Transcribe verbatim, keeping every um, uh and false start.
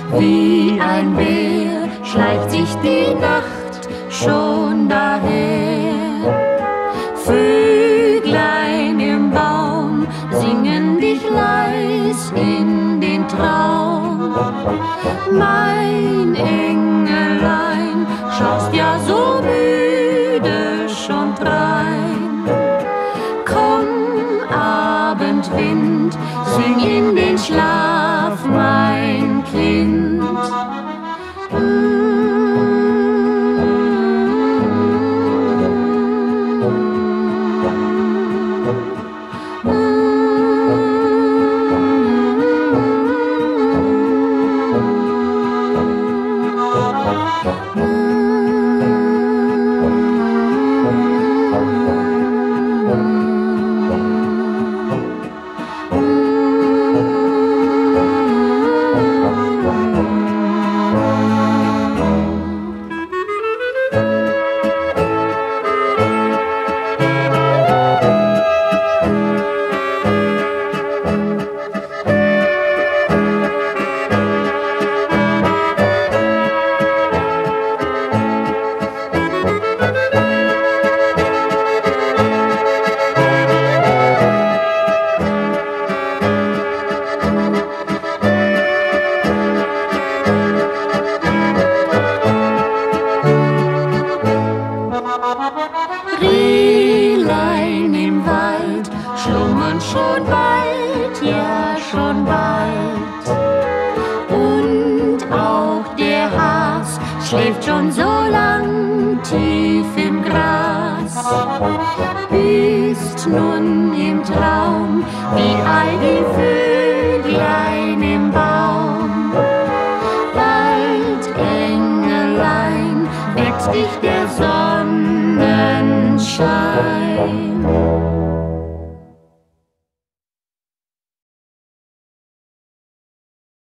Wie ein Bär schleicht sich die Nacht schon daher. Vöglein im Baum singen dich leis in den Traum. Mein Engelein, schaust ja so müde schon drein. Komm, Abendwind, sing in den Schlaf, mein Kind. Rehlein im Wald schlummern schon bald, ja schon bald. Und auch der Has schläft schon so lang tief im Gras. Bist nun im Traum wie all die Vöglein im Baum. Bald, Engelein, weckt dich der Sonnenschein.